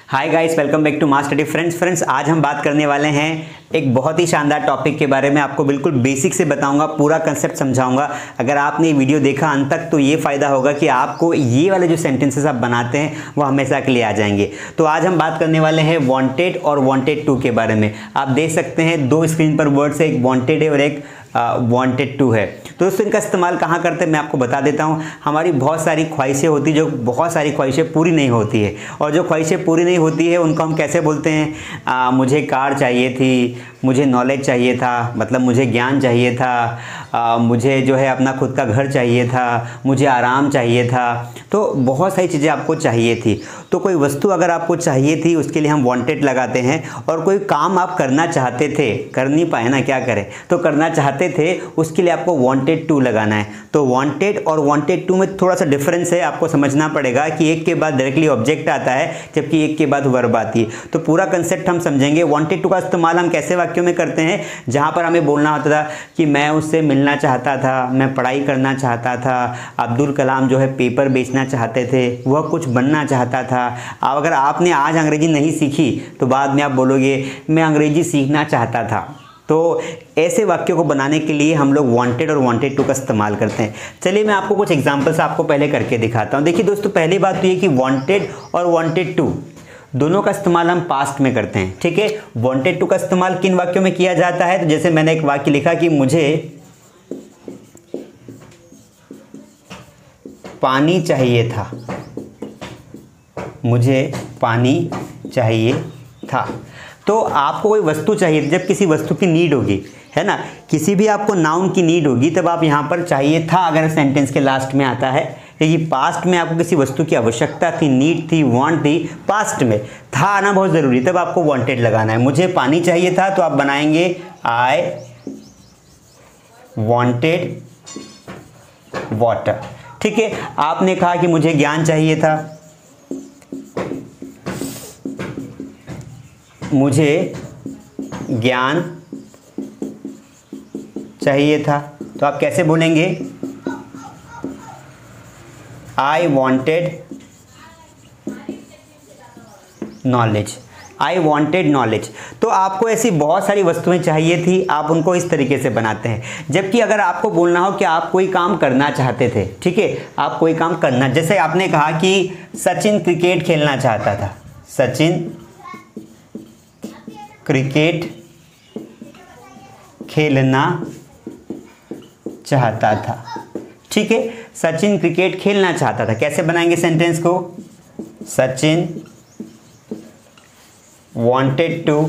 Hi guys, welcome back to mass study. Friends आज हम बात करने वाले हैं एक बहुत ही शानदार टॉपिक के बारे में। आपको बिल्कुल बेसिक से बताऊंगा, पूरा कंसेप्ट समझाऊंगा। अगर आपने ये वीडियो देखा अंत तक तो ये फ़ायदा होगा कि आपको ये वाले जो सेंटेंसेस आप बनाते हैं वो हमेशा के लिए आ जाएंगे। तो आज हम बात करने वाले हैं वांटेड और वांटेड टू के बारे में। आप देख सकते हैं दो स्क्रीन पर वर्ड्स है, एक वांटेड है और एक वांटेड टू है। तो दोस्तों इनका इस्तेमाल कहाँ करते हैं मैं आपको बता देता हूँ। हमारी बहुत सारी ख्वाहिशें होती, जो बहुत सारी ख्वाहिशें पूरी नहीं होती है, और जो ख्वाहिशें पूरी नहीं होती है उनको हम कैसे बोलते हैं? मुझे कार चाहिए थी, मुझे नॉलेज चाहिए था, मतलब मुझे ज्ञान चाहिए था, मुझे जो है अपना खुद का घर चाहिए था, मुझे आराम चाहिए था। तो बहुत सारी चीज़ें आपको चाहिए थी। तो कोई वस्तु अगर आपको चाहिए थी उसके लिए हम वांटेड लगाते हैं, और कोई काम आप करना चाहते थे, कर नहीं पाए ना, क्या करें, तो करना चाहते थे उसके लिए आपको वांटेड टू लगाना है। तो वांटेड और वांटेड टू में थोड़ा सा डिफरेंस है, आपको समझना पड़ेगा कि एक के बाद डायरेक्टली ऑब्जेक्ट आता है जबकि एक के बाद वर्ब आती है। तो पूरा कंसेप्ट हम समझेंगे। वांटेड टू का इस्तेमाल हम कैसे वाक्यों में करते हैं? जहाँ पर हमें बोलना होता था कि मैं उससे मिलना चाहता था, मैं पढ़ाई करना चाहता था, अब्दुल कलाम जो है पेपर बेचना चाहते थे, वह कुछ बनना चाहता था। अगर आपने आज अंग्रेजी नहीं सीखी तो बाद में आप बोलोगे मैं अंग्रेजी सीखना चाहता था। तो ऐसे वाक्यों को बनाने के लिए हम लोग वांटेड और वांटेड टू का इस्तेमाल करते हैं। चलिए मैं आपको कुछ एग्जांपल्स आपको पहले करके दिखाता हूँ। देखिए दोस्तों, पहली बात तो ये कि वांटेड और वांटेड टू दोनों का इस्तेमाल हम पास्ट में करते हैं, ठीक है। वांटेड टू का इस्तेमाल किन वाक्यों में किया जाता है? तो जैसे मैंने एक वाक्य लिखा कि मुझे पानी चाहिए था, मुझे पानी चाहिए था। तो आपको कोई वस्तु चाहिए, जब किसी वस्तु की नीड होगी, है ना, किसी भी आपको नाउन की नीड होगी, तब आप यहाँ पर चाहिए था अगर सेंटेंस के लास्ट में आता है, क्योंकि पास्ट में आपको किसी वस्तु की आवश्यकता थी, नीड थी, वांट थी, पास्ट में था आना बहुत ज़रूरी, तब आपको वांटेड लगाना है। मुझे पानी चाहिए था तो आप बनाएंगे आई वांटेड वाटर, ठीक है। आपने कहा कि मुझे ज्ञान चाहिए था, मुझे ज्ञान चाहिए था, तो आप कैसे बोलेंगे? I wanted knowledge, I wanted knowledge. तो आपको ऐसी बहुत सारी वस्तुएं चाहिए थी, आप उनको इस तरीके से बनाते हैं। जबकि अगर आपको बोलना हो कि आप कोई काम करना चाहते थे, ठीक है, आप कोई काम करना, जैसे आपने कहा कि सचिन क्रिकेट खेलना चाहता था, सचिन क्रिकेट खेलना चाहता था, ठीक है। सचिन क्रिकेट खेलना चाहता था, कैसे बनाएंगे सेंटेंस को? Sachin wanted to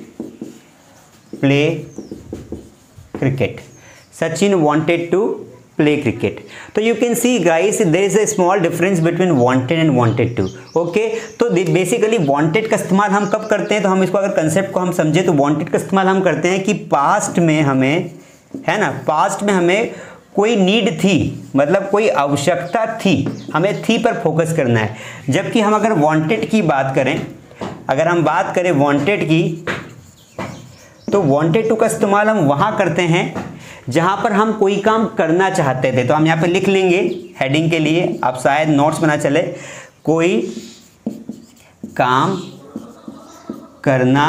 play cricket, Sachin wanted to play cricket. तो you can see guys there is a small difference between wanted and wanted to, okay. तो बेसिकली वांटेड का इस्तेमाल हम कब करते हैं? तो हम इसको अगर कंसेप्ट को हम समझे तो वांटेड का इस्तेमाल हम करते हैं कि पास्ट में हमें, है ना, पास्ट में हमें कोई नीड थी, मतलब कोई आवश्यकता थी, हमें थी पर फोकस करना है। जबकि हम अगर वांटेड की बात करें, अगर हम बात करें वांटेड की, तो वांटेड टू का इस्तेमाल हम वहाँ करते हैं जहाँ पर हम कोई काम करना चाहते थे। तो हम यहाँ पे लिख लेंगे हेडिंग के लिए, आप शायद नोट्स बना चले, कोई काम करना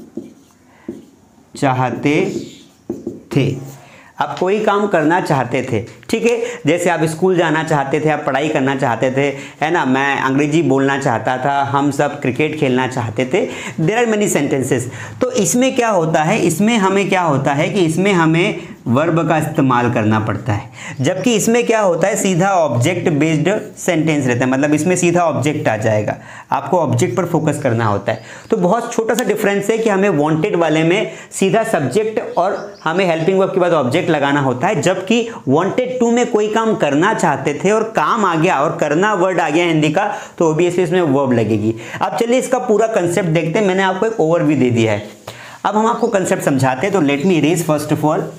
चाहते थे। आप कोई काम करना चाहते थे, ठीक है। जैसे आप स्कूल जाना चाहते थे, आप पढ़ाई करना चाहते थे, है ना, मैं अंग्रेजी बोलना चाहता था, हम सब क्रिकेट खेलना चाहते थे। There are many sentences. तो इसमें क्या होता है, इसमें हमें क्या होता है कि इसमें हमें वर्ब का इस्तेमाल करना पड़ता है। जबकि इसमें क्या होता है, सीधा ऑब्जेक्ट बेस्ड सेंटेंस रहता है, मतलब इसमें सीधा ऑब्जेक्ट आ जाएगा, आपको ऑब्जेक्ट पर फोकस करना होता है। तो बहुत छोटा सा डिफरेंस है कि हमें वांटेड वाले में सीधा सब्जेक्ट और हमें हेल्पिंग वर्ब के बाद ऑब्जेक्ट लगाना होता है, जबकि वांटेड टू में कोई काम करना चाहते थे और काम आ गया और करना वर्ड आ गया हिंदी का, तो ऑब्वियसली इसमें वर्ब लगेगी। अब चलिए इसका पूरा कंसेप्ट देखते हैं। मैंने आपको एक ओवरव्यू दे दिया है, अब हम आपको कंसेप्ट समझाते हैं। तो let me erase first of all.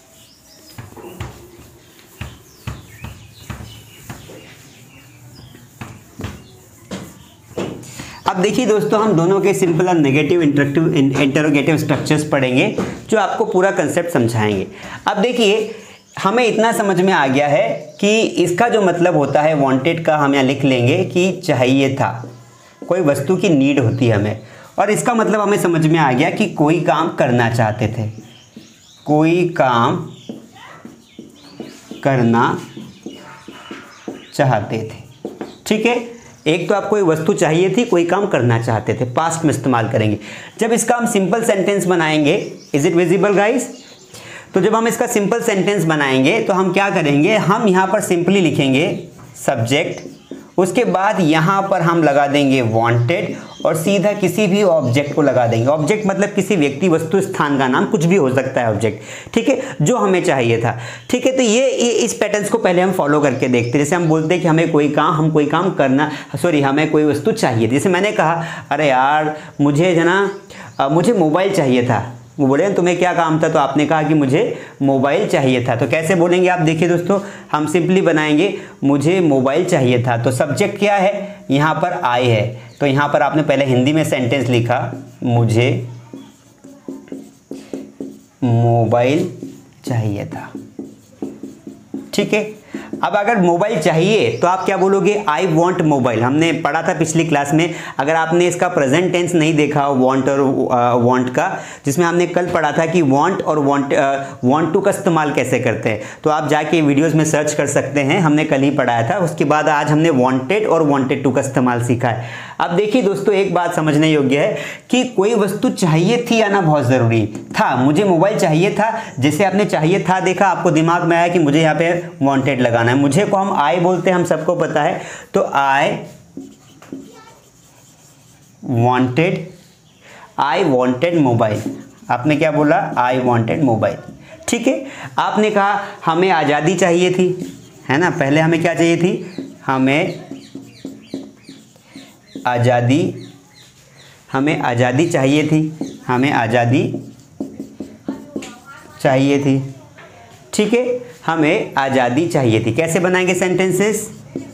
अब देखिए दोस्तों, हम दोनों के सिंपल और नेगेटिव इंटरोगेटिव स्ट्रक्चर्स पढ़ेंगे जो आपको पूरा कंसेप्ट समझाएंगे। अब देखिए, हमें इतना समझ में आ गया है कि इसका जो मतलब होता है वांटेड का, हम यहाँ लिख लेंगे कि चाहिए था। कोई वस्तु की नीड होती है हमें, और इसका मतलब हमें समझ में आ गया कि कोई काम करना चाहते थे, कोई काम करना चाहते थे। ठीक है, एक तो आपको कोई वस्तु चाहिए थी, कोई काम करना चाहते थे, पास्ट में इस्तेमाल करेंगे। जब इसका हम सिंपल सेंटेंस बनाएंगे, इज इट विजिबल गाइस? तो जब हम इसका सिंपल सेंटेंस बनाएंगे तो हम क्या करेंगे, हम यहाँ पर सिंपली लिखेंगे सब्जेक्ट, उसके बाद यहाँ पर हम लगा देंगे वांटेड और सीधा किसी भी ऑब्जेक्ट को लगा देंगे। ऑब्जेक्ट मतलब किसी व्यक्ति, वस्तु, स्थान का नाम, कुछ भी हो सकता है ऑब्जेक्ट। ठीक है, जो हमें चाहिए था। ठीक है, तो ये इस पैटर्न्स को पहले हम फॉलो करके देखते हैं। जैसे हम बोलते हैं कि हमें कोई काम करना, हमें कोई वस्तु चाहिए। जैसे मैंने कहा, अरे यार मुझे मोबाइल चाहिए था। वो बोले तुम्हें क्या काम था, तो आपने कहा कि मुझे मोबाइल चाहिए था। तो कैसे बोलेंगे आप देखिए दोस्तों, हम सिंपली बनाएंगे मुझे मोबाइल चाहिए था। तो सब्जेक्ट क्या है, यहाँ पर आई है, तो यहाँ पर आपने पहले हिंदी में सेंटेंस लिखा, मुझे मोबाइल चाहिए था। ठीक है, अब अगर मोबाइल चाहिए तो आप क्या बोलोगे, आई वॉन्ट मोबाइल। हमने पढ़ा था पिछली क्लास में, अगर आपने इसका प्रेजेंट टेंस नहीं देखा वॉन्ट और वॉन्ट का, जिसमें हमने कल पढ़ा था कि वॉन्ट और वॉन्ट टू का इस्तेमाल कैसे करते हैं, तो आप जाके वीडियोस में सर्च कर सकते हैं, हमने कल ही पढ़ाया था। उसके बाद आज हमने वॉन्टेड और वॉन्टेड टू का इस्तेमाल सीखा है। अब देखिए दोस्तों, एक बात समझने योग्य है कि कोई वस्तु चाहिए थी आना बहुत ज़रूरी था। मुझे मोबाइल चाहिए था, जैसे आपने चाहिए था देखा, आपको दिमाग में आया कि मुझे यहाँ पे वॉन्टेड लगाना है। मुझे को हम आई बोलते हैं, हम सबको पता है, तो आई वॉन्टेड मोबाइल। आपने क्या बोला, आई वॉन्टेड मोबाइल। ठीक है, आपने कहा हमें आज़ादी चाहिए थी, है ना। पहले हमें क्या चाहिए थी, हमें आज़ादी चाहिए थी, हमें आज़ादी चाहिए थी। ठीक है, हमें आज़ादी चाहिए थी। कैसे बनाएंगे सेंटेंसेस,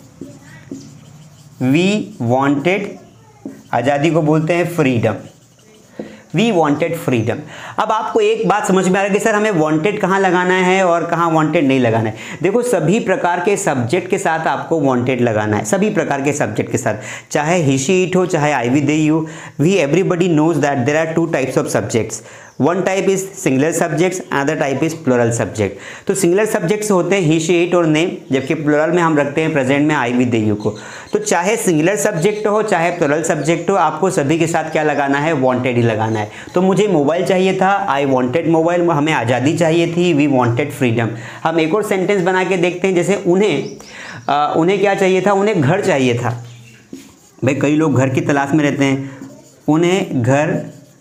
वी वॉन्टेड, आज़ादी को बोलते हैं फ्रीडम, वी वॉन्टेड फ्रीडम। अब आपको एक बात समझ में आ रहा है कि सर हमें वॉन्टेड कहाँ लगाना है और कहाँ वॉन्टेड नहीं लगाना है। देखो, सभी प्रकार के सब्जेक्ट के साथ आपको वॉन्टेड लगाना है, सभी प्रकार के सब्जेक्ट के साथ, चाहे ही शी इट हो, चाहे I we they you. We everybody knows that there are two types of subjects. One type is singular subjects, other type is plural subject. तो सिंगुलर सब्जेक्ट्स होते हैं ही शी इट और name, जबकि plural में हम रखते हैं present में आई वी दे यू को। तो चाहे सिंगुलर सब्जेक्ट हो चाहे प्लूरल सब्जेक्ट हो, आपको सभी के साथ क्या लगाना है, वॉन्टेड ही लगाना है। तो मुझे मोबाइल चाहिए था, आई वॉन्टेड मोबाइल, हमें आज़ादी चाहिए थी, वी वॉन्टेड फ्रीडम। हम एक और सेंटेंस बना के देखते हैं, जैसे उन्हें क्या चाहिए था, उन्हें घर चाहिए था। भाई कई लोग घर की तलाश में रहते हैं, उन्हें घर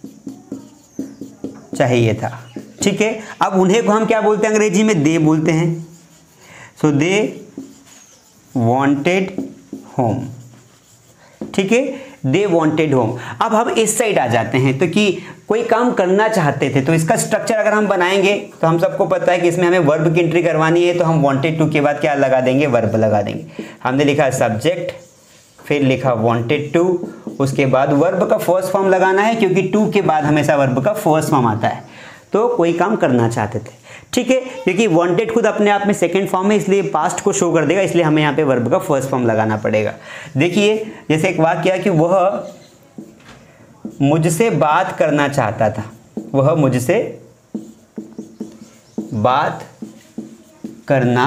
चाहिए था। ठीक है, अब उन्हें को हम क्या बोलते हैं, अंग्रेजी में दे बोलते हैं। So they wanted home. ठीक है, दे वॉन्टेड होम। अब हम इस साइड आ जाते हैं, तो कि कोई काम करना चाहते थे, तो इसका स्ट्रक्चर अगर हम बनाएंगे तो हम सबको पता है कि इसमें हमें वर्ब की एंट्री करवानी है, तो हम वॉन्टेड टू के बाद क्या लगा देंगे, वर्ब लगा देंगे। हमने लिखा सब्जेक्ट, फिर लिखा वॉन्टेड टू, उसके बाद वर्ब का फर्स्ट फॉर्म लगाना है, क्योंकि टू के बाद हमेशा वर्ब का फर्स्ट फॉर्म आता है। तो कोई काम करना चाहते थे। ठीक है, क्योंकि वॉन्टेड खुद अपने आप में सेकंड फॉर्म है, इसलिए पास्ट को शो कर देगा, इसलिए हमें यहाँ पे वर्ब का फर्स्ट फॉर्म लगाना पड़ेगा। देखिए, जैसे एक वाक्य है कि वह मुझसे बात करना चाहता था, वह मुझसे बात करना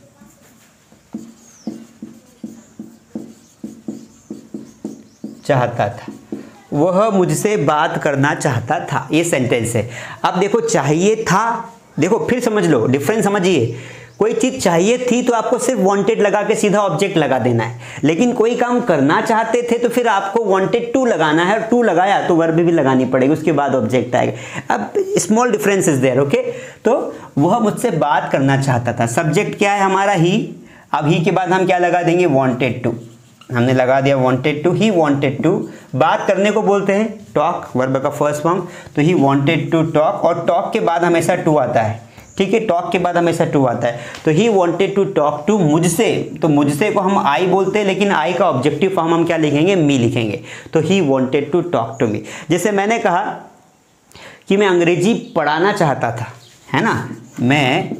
चाहता था, वह मुझसे बात करना चाहता था। ये सेंटेंस है। अब देखो, चाहिए था, देखो फिर समझ लो, डिफरेंस समझिए। कोई चीज चाहिए थी तो आपको सिर्फ वांटेड लगा के सीधा ऑब्जेक्ट लगा देना है, लेकिन कोई काम करना चाहते थे तो फिर आपको वांटेड टू लगाना है, और टू लगाया तो वर्ब भी लगानी पड़ेगी, उसके बाद ऑब्जेक्ट आएगा। अब small difference is there, okay. तो वह मुझसे बात करना चाहता था, सब्जेक्ट क्या है हमारा, ही। अब ही के बाद हम क्या लगा देंगे, वांटेड टू। हमने लगा दिया wanted to, he wanted to. बात करने को बोलते हैं टॉक, वर्ब का फर्स्ट फॉर्म, तो ही वांटेड टू टॉक, और टॉक के बाद हमेशा टू आता है। ठीक है, टॉक के बाद हमेशा टू आता है। तो he wanted to talk to मुझसे, तो मुझसे को हम आई बोलते हैं, लेकिन आई का ऑब्जेक्टिव फॉर्म हम क्या लिखेंगे, मी लिखेंगे। तो he wanted to talk to me. जैसे मैंने कहा कि मैं अंग्रेजी पढ़ाना चाहता था, है ना, मैं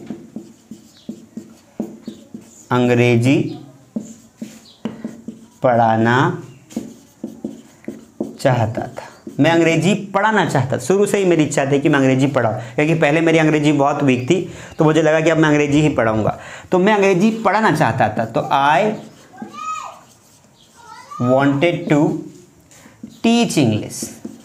अंग्रेजी पढ़ाना चाहता था, मैं अंग्रेजी पढ़ाना चाहता, शुरू से ही मेरी इच्छा थी कि मैं अंग्रेजी पढ़ाऊँ, क्योंकि पहले मेरी अंग्रेजी बहुत वीक थी, तो मुझे लगा कि अब मैं अंग्रेजी ही पढ़ाऊँगा, तो मैं अंग्रेजी पढ़ाना चाहता था। तो I wanted to teach English,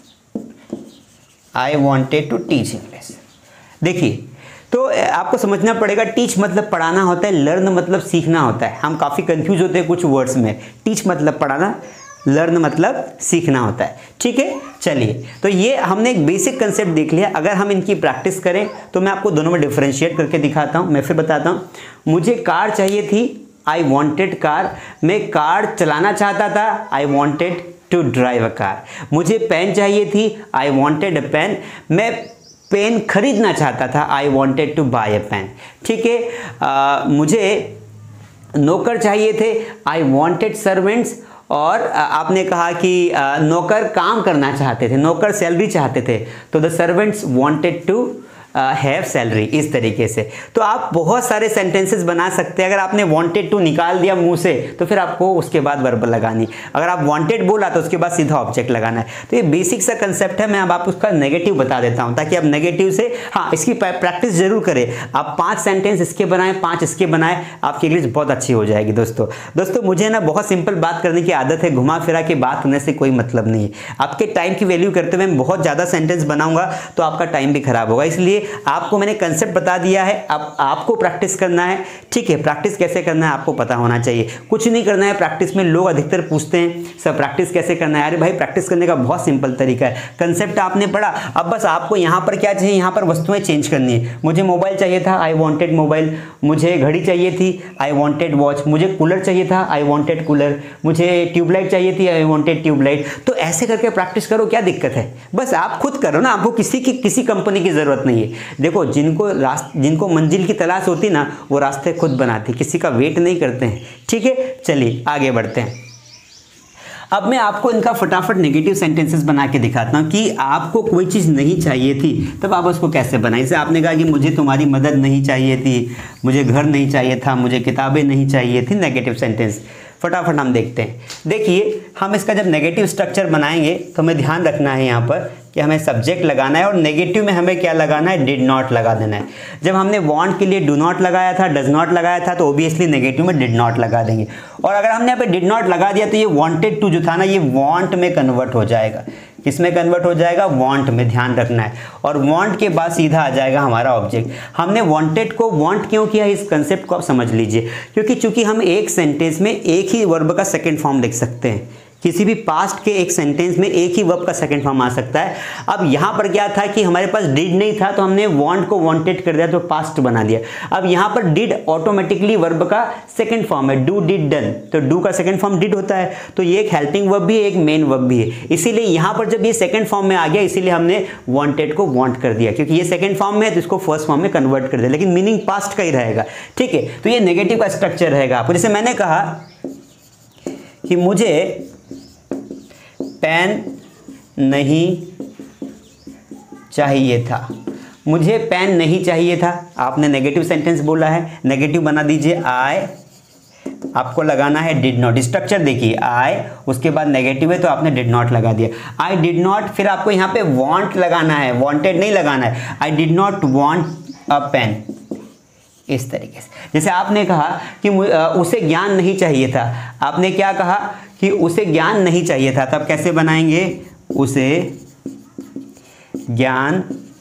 I wanted to teach English. देखिए, तो आपको समझना पड़ेगा, टीच मतलब पढ़ाना होता है, लर्न मतलब सीखना होता है। हम काफ़ी कंफ्यूज होते हैं कुछ वर्ड्स में। टीच मतलब पढ़ाना, लर्न मतलब सीखना होता है। ठीक है, चलिए, तो ये हमने एक बेसिक कंसेप्ट देख लिया। अगर हम इनकी प्रैक्टिस करें तो मैं आपको दोनों में डिफरेंशिएट करके दिखाता हूँ। मैं फिर बताता हूँ, मुझे कार चाहिए थी, आई वॉन्टेड कार, मैं कार चलाना चाहता था, I wanted to drive a car. मुझे पेन चाहिए थी, आई वॉन्टेड अ पेन, मैं पेन खरीदना चाहता था, I wanted to buy a pen. ठीक है, मुझे नौकर चाहिए थे, आई वॉन्टेड सर्वेंट्स, और आपने कहा कि नौकर काम करना चाहते थे, नौकर सैलरी चाहते थे, तो the servants wanted to have salary. इस तरीके से तो आप बहुत सारे सेंटेंसेस बना सकते हैं। अगर आपने वांटेड टू निकाल दिया मुंह से तो फिर आपको उसके बाद वर्ब लगानी, अगर आप वांटेड बोला तो उसके बाद सीधा ऑब्जेक्ट लगाना है। तो ये बेसिक सा कंसेप्ट है। मैं अब आपको उसका नेगेटिव बता देता हूं ताकि आप नेगेटिव से, हाँ, इसकी प्रैक्टिस जरूर करें। आप 5 सेंटेंस इसके बनाएं, 5 इसके बनाएं, आपकी इंग्लिश बहुत अच्छी हो जाएगी। दोस्तों मुझे ना बहुत सिंपल बात करने की आदत है, घुमा फिरा के बात होने से कोई मतलब नहीं है। आपके टाइम की वैल्यू करते हुए मैं बहुत ज़्यादा सेंटेंस बनाऊंगा तो आपका टाइम भी खराब होगा, इसलिए आपको मैंने कंसेप्ट बता दिया है। अब आपको प्रैक्टिस करना है। ठीक है, प्रैक्टिस कैसे करना है आपको पता होना चाहिए। कुछ नहीं करना है प्रैक्टिस में। लोग अधिकतर पूछते हैं सर प्रैक्टिस कैसे करना है। अरे भाई, प्रैक्टिस करने का बहुत सिंपल तरीका है। कंसेप्ट आपने पढ़ा, अब बस आपको यहाँ पर क्या चाहिए, यहाँ पर वस्तुएं चेंज करनी है। मुझे मोबाइल चाहिए था, आई वॉन्टेड मोबाइल। मुझे घड़ी चाहिए थी, आई वॉन्टेड वॉच। मुझे कूलर चाहिए था, आई वॉन्टेड कूलर। मुझे ट्यूबलाइट चाहिए थी, आई वॉन्टेड ट्यूबलाइट। तो ऐसे करके प्रैक्टिस करो, क्या दिक्कत है। बस आप खुद करो ना, आपको किसी कंपनी की जरूरत नहीं है। देखो, जिनको मंजिल की तलाश होती ना, वो रास्ते खुद बनाते, किसी का वेट नहीं करते हैं। ठीक है, चलिए आगे बढ़ते हैं। अब मैं आपको इनका फटाफट नेगेटिव सेंटेंसेस बना के दिखाता हूं कि आपको कोई चीज़ नहीं चाहिए थी तब आप उसको कैसे बनाएं। जैसे आपने कहा कि मुझे तुम्हारी मदद नहीं चाहिए थी, मुझे घर नहीं चाहिए था, मुझे किताबें नहीं चाहिए थी। नेगेटिव सेंटेंस फटाफट हम देखते हैं। देखिए, हम इसका जब नेगेटिव स्ट्रक्चर बनाएंगे तो हमें ध्यान रखना है यहाँ पर कि हमें सब्जेक्ट लगाना है और नेगेटिव में हमें क्या लगाना है, डिड नॉट लगा देना है। जब हमने वांट के लिए डू नॉट लगाया था, डज नॉट लगाया था, तो ओबियसली नेगेटिव में डिड नॉट लगा देंगे। और अगर हमने यहाँ पे डिड नॉट लगा दिया तो ये वांटेड टू जो था ना, ये वांट में कन्वर्ट हो जाएगा। किसमें कन्वर्ट हो जाएगा, वांट में। ध्यान रखना है। और वांट के बाद सीधा आ जाएगा हमारा ऑब्जेक्ट। हमने वांटेड को वांट क्यों किया, इस कंसेप्ट को आप समझ लीजिए। क्योंकि चूंकि हम एक सेंटेंस में एक ही वर्ब का सेकंड फॉर्म लिख सकते हैं। किसी भी पास्ट के एक सेंटेंस में एक ही वर्ब का सेकंड फॉर्म आ सकता है। अब यहाँ पर क्या था कि हमारे पास डिड नहीं था तो हमने वांट को वांटेड कर दिया तो पास्ट बना दिया। अब यहाँ पर डिड ऑटोमेटिकली वर्ब का सेकंड फॉर्म है, डू डिड डन, तो डू का सेकंड फॉर्म डिड होता है। तो ये एक हेल्पिंग वर्ब भी है, एक मेन वर्ब भी है। इसीलिए यहाँ पर जब ये सेकंड फॉर्म में आ गया, इसीलिए हमने वांटेड को वांट कर दिया, क्योंकि ये सेकंड फॉर्म में है तो इसको फर्स्ट फॉर्म में कन्वर्ट कर दिया, लेकिन मीनिंग पास्ट का ही रहेगा। ठीक है, तो ये नेगेटिव का स्ट्रक्चर रहेगा आपको। जैसे मैंने कहा कि मुझे पेन नहीं चाहिए था, मुझे पेन नहीं चाहिए था। आपने नेगेटिव सेंटेंस बोला है, नेगेटिव बना दीजिए। आई, आपको लगाना है डिड नॉट। स्ट्रक्चर देखिए, आई, उसके बाद नेगेटिव है तो आपने डिड नॉट लगा दिया। आई डिड नॉट, फिर आपको यहाँ पे वांट लगाना है, वांटेड नहीं लगाना है। I did not want a pen. इस तरीके से, जैसे आपने कहा कि उसे ज्ञान नहीं चाहिए था, आपने क्या कहा कि उसे ज्ञान नहीं चाहिए था, तब कैसे बनाएंगे, उसे ज्ञान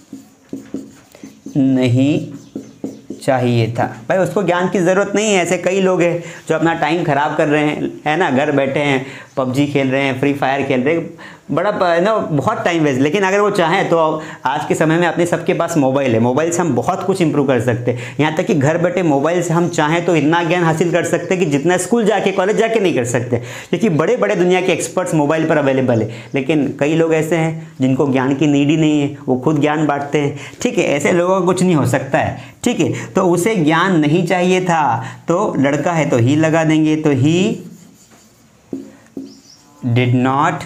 नहीं चाहिए था। भाई, उसको ज्ञान की ज़रूरत नहीं है। ऐसे कई लोग हैं जो अपना टाइम ख़राब कर रहे हैं, है ना, घर बैठे हैं, पबजी खेल रहे हैं, फ्री फायर खेल रहे हैं, बड़ा ना बहुत टाइम वेस्ट। लेकिन अगर वो चाहें तो आज के समय में अपने सबके पास मोबाइल है, मोबाइल से हम बहुत कुछ इंप्रूव कर सकते हैं। यहाँ तक कि घर बैठे मोबाइल से हम चाहें तो इतना ज्ञान हासिल कर सकते हैं कि जितना स्कूल जाके, कॉलेज जाके नहीं कर सकते, क्योंकि बड़े बड़े दुनिया के एक्सपर्ट्स मोबाइल पर अवेलेबल है। लेकिन कई लोग ऐसे हैं जिनको ज्ञान की नीड ही नहीं है, वो खुद ज्ञान बांटते हैं। ठीक है, ऐसे लोगों का कुछ नहीं हो सकता है। ठीक है, तो उसे ज्ञान नहीं चाहिए था, तो लड़का है तो ही लगा देंगे, तो he did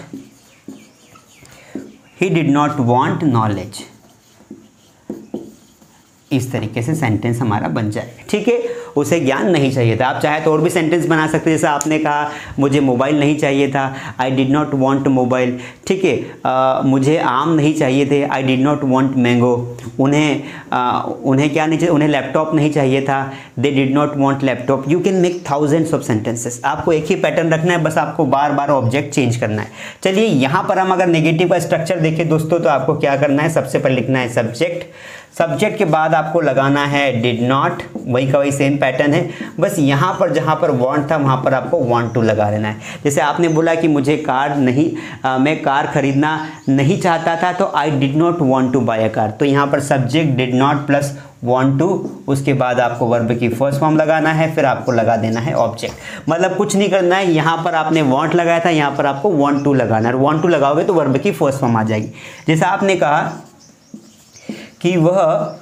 not want knowledge. इस तरीके से सेंटेंस हमारा बन जाएगा। ठीक है, उसे ज्ञान नहीं चाहिए था। आप चाहे तो और भी सेंटेंस बना सकते हैं, जैसे आपने कहा मुझे मोबाइल नहीं चाहिए था, I did not want mobile, ठीक है। मुझे आम नहीं चाहिए थे, I did not want mango. उन्हें क्या नहीं चाहिए, उन्हें लैपटॉप नहीं चाहिए था, they did not want laptop. You can make thousands of sentences. आपको एक ही पैटर्न रखना है, बस आपको बार बार ऑब्जेक्ट चेंज करना है। चलिए यहाँ पर हम अगर नेगेटिव का स्ट्रक्चर देखें दोस्तों, तो आपको क्या करना है, सबसे पहले लिखना है सब्जेक्ट, सब्जेक्ट के बाद आपको लगाना है डिड नॉट, वही का वही सेम पैटर्न है, बस यहाँ पर जहाँ पर वांट था वहाँ पर आपको वांट टू लगा लेना है। जैसे आपने बोला कि मुझे कार नहीं मैं कार खरीदना नहीं चाहता था, तो I did not want to buy a car, तो यहाँ पर subject did not plus want to, उसके बाद आपको वर्ब की फर्स्ट फॉर्म लगाना है, फिर आपको लगा देना है ऑब्जेक्ट। मतलब कुछ नहीं करना है, यहाँ पर आपने वांट लगाया था, यहाँ पर आपको वांट टू लगाना है, वांट टू लगाओगे तो वर्ब की फर्स्ट फॉर्म आ जाएगी। जैसे आपने कहा कि वह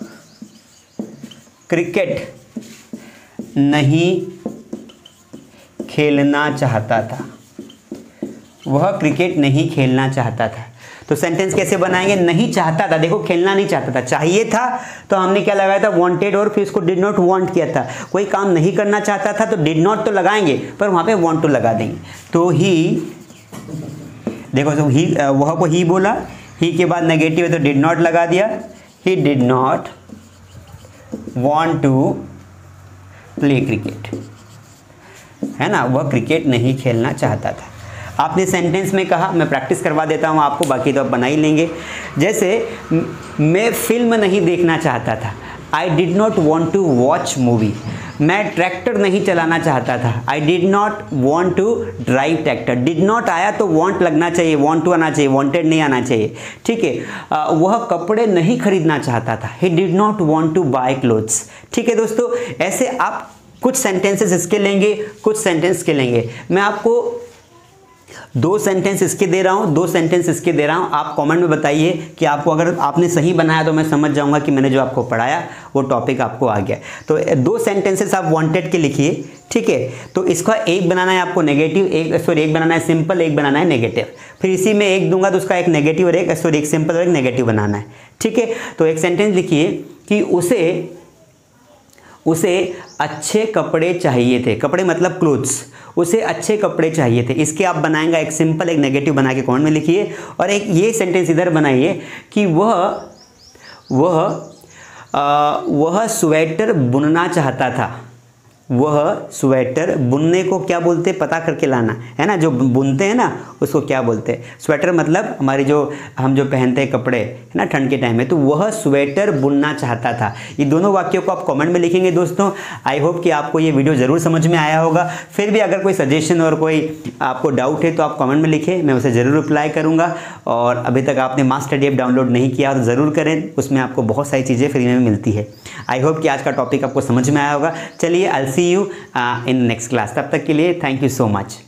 क्रिकेट नहीं खेलना चाहता था, वह क्रिकेट नहीं खेलना चाहता था, तो सेंटेंस कैसे बनाएंगे, नहीं चाहता था, देखो खेलना नहीं चाहता था, चाहिए था तो हमने क्या लगाया था, वांटेड, और फिर इसको डिड नॉट वांट किया था। कोई काम नहीं करना चाहता था तो डिड नॉट तो लगाएंगे, पर वहाँ पे वांट टू लगा देंगे। तो ही, देखो तो ही, वह को ही बोला, ही के बाद नेगेटिव है तो डिड नॉट लगा दिया, he did not want to play cricket, है ना, वह क्रिकेट नहीं खेलना चाहता था। आपने सेंटेंस में कहा, मैं प्रैक्टिस करवा देता हूँ आपको, बाकी तो आप बना ही लेंगे। जैसे मैं फिल्म नहीं देखना चाहता था, I did not want to watch movie. मैं ट्रैक्टर नहीं चलाना चाहता था, I did not want to drive tractor. Did not आया तो वॉन्ट लगना चाहिए, वॉन्ट टू आना चाहिए, वॉन्टेड नहीं आना चाहिए, ठीक है। वह कपड़े नहीं खरीदना चाहता था, he did not want to buy clothes. ठीक है दोस्तों, ऐसे आप कुछ सेंटेंसेस इसके लेंगे, कुछ सेंटेंस के लेंगे। मैं आपको 2 सेंटेंस इसके दे रहा हूँ, 2 सेंटेंस इसके दे रहा हूँ। आप कमेंट में बताइए कि आपको, अगर आपने सही बनाया तो मैं समझ जाऊंगा कि मैंने जो आपको पढ़ाया वो टॉपिक आपको आ गया। तो 2 सेंटेंसेस आप वांटेड के लिखिए, ठीक है। तो इसका एक बनाना है आपको नेगेटिव, एक बनाना है सिंपल, एक बनाना है नेगेटिव। फिर इसी में एक दूंगा तो उसका एक नेगेटिव और एक सिंपल और एक नेगेटिव बनाना है, ठीक है। तो एक सेंटेंस लिखिए कि उसे अच्छे कपड़े चाहिए थे, कपड़े मतलब क्लोथ्स, उसे अच्छे कपड़े चाहिए थे। इसके आप बनाएंगे एक सिंपल एक नेगेटिव बना के कमेंट में लिखिए, और एक ये सेंटेंस इधर बनाइए कि वह स्वेटर बुनना चाहता था। वह स्वेटर, बुनने को क्या बोलते हैं पता करके लाना, है ना, जो बुनते हैं ना उसको क्या बोलते हैं। स्वेटर मतलब हमारे हम जो पहनते हैं कपड़े, है ना, ठंड के टाइम में। तो वह स्वेटर बुनना चाहता था। ये दोनों वाक्यों को आप कमेंट में लिखेंगे दोस्तों। आई होप कि आपको ये वीडियो ज़रूर समझ में आया होगा। फिर भी अगर कोई सजेशन और कोई आपको डाउट है तो आप कमेंट में लिखें, मैं उसे ज़रूर रिप्लाई करूँगा। और अभी तक आपने मास्टर स्टडी ऐप डाउनलोड नहीं किया तो ज़रूर करें, उसमें आपको बहुत सारी चीज़ें फ्री में मिलती है। आई होप कि आज का टॉपिक आपको समझ में आया होगा। चलिए, I see you in next class. तब तक के लिए थैंक यू सो मच।